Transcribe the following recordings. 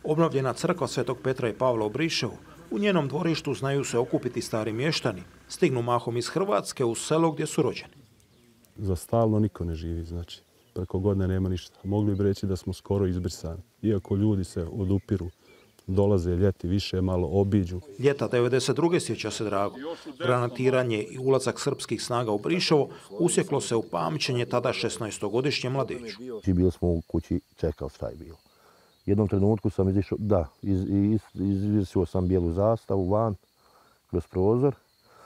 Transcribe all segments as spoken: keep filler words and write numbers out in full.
Obnovljena crkva Svetog Petra i Pavla u Briševu, u njenom dvorištu znaju se okupiti stari mještani, stignu mahom iz Hrvatske u selo gdje su rođeni. Za stalno niko ne živi, znači preko godine nema ništa. Mogli bi reći da smo skoro izbrisani, iako ljudi se odupiru, dolaze ljeti više, malo obiđu. Ljeta devedeset druge sjeća se Drago. Granatiranje i ulazak srpskih snaga u Briševo usjeklo se u pamćenje tada šesnaestogodišnje mladiću. Bili smo u kući, čekao šta je bilo. U jednom trenutku sam izišao, da, iz, iz, izvisio sam bijelu zastavu van, kroz prozor.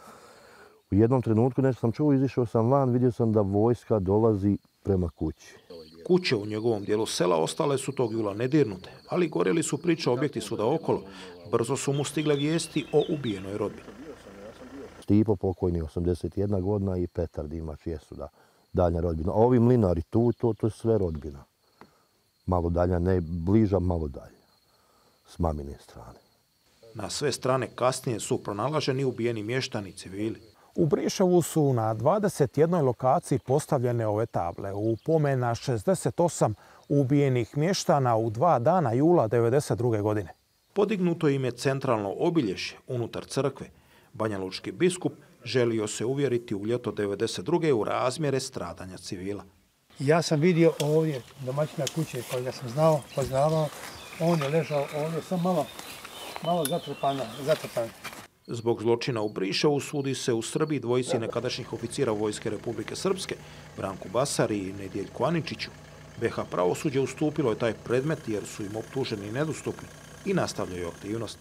U jednom trenutku nešto sam čuo, izišao sam van, vidio sam da vojska dolazi prema kući. Kuće u njegovom dijelu sela ostale su tog jula nedirnute, ali gorjeli su priča objekti svuda okolo. Brzo su mu stigle vijesti o ubijenoj rodbini. Stipo pokojni, osamdeset jedna godina, i Petar Dimač jesu da daljnja rodbina. A ovi mlinari tu, to, to je sve rodbina. Malo dalja, ne bliža, malo dalje. S mamine strane. Na sve strane kasnije su pronalaženi ubijeni mještani civili. U Briševu su na dvadeset jednoj lokaciji postavljene ove table. U pomen na šezdeset osam ubijenih mještana u dva dana jula devedeset druge godine. Podignuto im je centralno obilježje unutar crkve. Banjalučki biskup želio se uvjeriti u ljeto devedeset druge u razmjere stradanja civila. Ja sam vidio ovdje domaćina kuće kojega sam znao, poznavao. On je ležao ovdje, sam malo, malo zatrpana, zatrpan. Zbog zločina u Briševu sudi se u Srbiji dvojici nekadašnjih oficira Vojske Republike Srpske, Branku Basari i Nedjeljku Aničiću. be ha pravosuđe ustupilo je taj predmet jer su im optuženi nedostupni i nastavljaju aktivnost.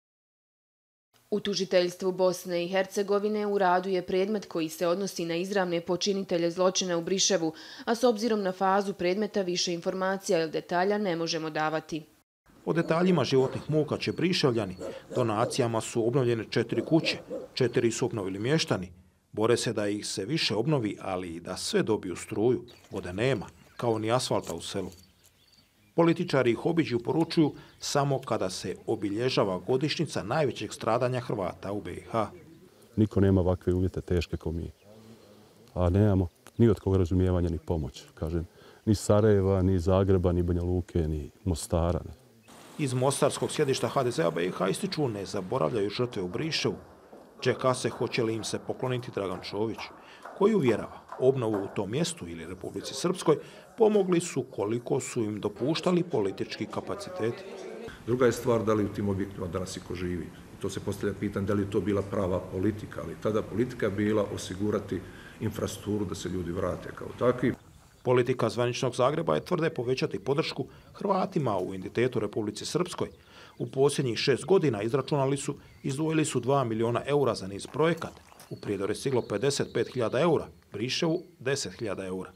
U tužiteljstvu Bosne i Hercegovine u radu je predmet koji se odnosi na izravne počinitelje zločina u Briševu, a s obzirom na fazu predmeta više informacija ili detalja ne možemo davati. O detaljima životnih muka će Briševljani. Donacijama su obnovljene četiri kuće, četiri su obnovili mještani. Bore se da ih se više obnovi, ali i da sve dobiju struju. Vode nema, kao ni asfalta u selu. Političari ih obiđu poručuju samo kada se obilježava godišnjica najvećeg stradanja Hrvata u be i ha. Niko nema ovakve uvjete teške kao mi. A nemamo ni od koga razumijevanja ni pomoć. Kažem, ni Sarajeva, ni Zagreba, ni Banja Luke, ni Mostara. Iz mostarskog sjedišta ha de zea be i ha ističu ne zaboravljaju žrtve u Briševu. Čeka se hoće li im se pokloniti Dragan Čović, koji uvjerava obnovu u tom mjestu ili Republici Srpskoj pomogli su koliko su im dopuštali politički kapaciteti. Druga je stvar da li u tim objektima danas iko živi. To se postavlja pitanje da li je to bila prava politika, ali tada politika bila osigurati infrastrukturu da se ljudi vrate kao takvi. Politika zvaničnog Zagreba je tvrde povećati podršku Hrvatima u entitetu Republici Srpskoj. U posljednjih šest godina izračunali su, izdvojili su dva miliona eura za niz projekata. U Prijedor je stiglo pedeset pet hiljada eura, Briševu deset hiljada eura.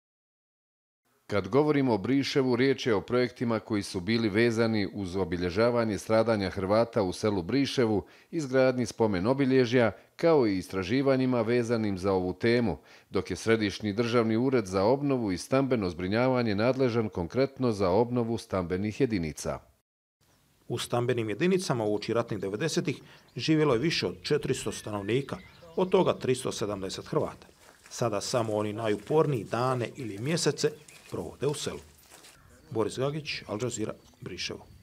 Kad govorimo o Briševu, riječ je o projektima koji su bili vezani uz obilježavanje stradanja Hrvata u selu Briševu, izgradnji spomen obilježja, kao i istraživanjima vezanim za ovu temu, dok je Središnji državni ured za obnovu i stambeno zbrinjavanje nadležan konkretno za obnovu stambenih jedinica. U stambenim jedinicama uoči ratnih devedesetih živjelo je više od četiristo stanovnika, od toga tristo sedamdeset Hrvata. Sada samo oni najuporniji dane ili mjesece provode u selu. Boris Gagić, Al Jazeera, Briševo.